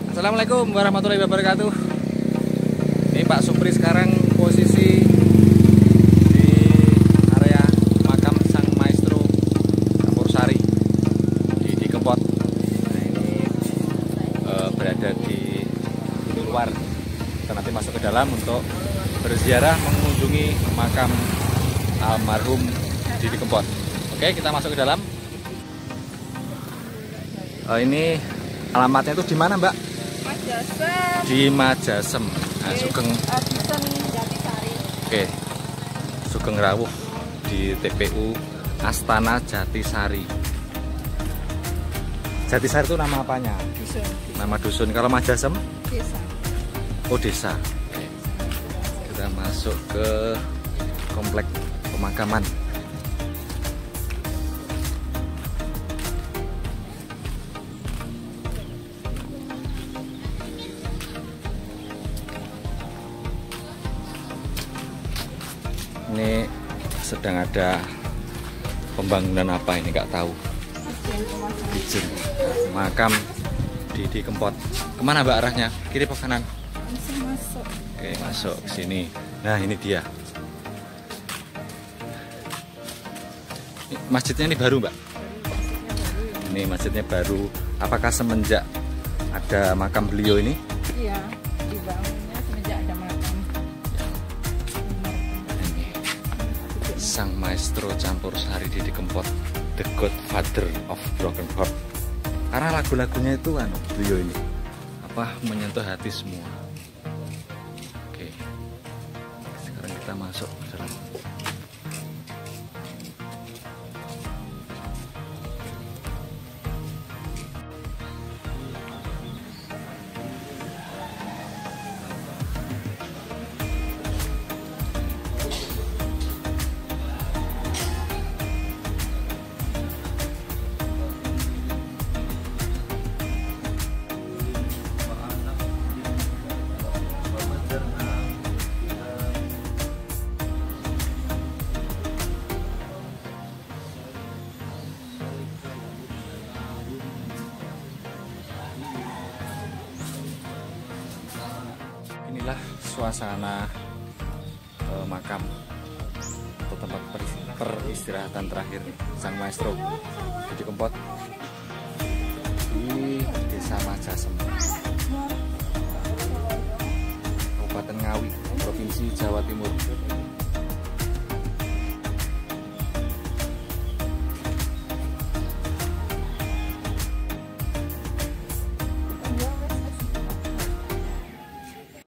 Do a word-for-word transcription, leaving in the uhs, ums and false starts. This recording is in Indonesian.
Assalamualaikum warahmatullahi wabarakatuh. Ini Pak Supri sekarang posisi di area makam Sang Maestro Campursari di, di Kempot. Nah, ini uh, berada di, di luar. Kita nanti masuk ke dalam untuk berziarah mengunjungi makam almarhum Didi Kempot. Oke, kita masuk ke dalam. Uh, ini alamatnya itu di mana, Mbak? Majasem. Di Majasem. Nah, Sugeng Jatisari. Oke. Sugeng Rawuh di T P U Astana Jatisari. Jatisari itu nama apanya? Dusun. Nama dusun. Kalau Majasem? Desa. Oh, desa. Oke. Kita masuk ke komplek pemakaman. Ini sedang ada pembangunan apa ini, nggak tahu. Izin makam Didi Kempot. Kemana Mbak arahnya? Kiri apa kanan? Masuk. Oke, masuk ke sini. Nah, ini dia. Masjidnya ini baru, Mbak? Ini masjidnya baru. Apakah semenjak ada makam beliau ini? Iya, dibangunnya semenjak ada makam. Sang Maestro Campursari Didi Kempot, The Godfather of Broken Heart. Karena lagu-lagunya itu kan beliau ini apa menyentuh hati semua. Oke, sekarang kita masuk ke dalam. Inilah suasana eh, makam atau tempat peristirahatan terakhir Sang Maestro Didi Kempot di Desa Majasem, Kabupaten Ngawi, Provinsi Jawa Timur.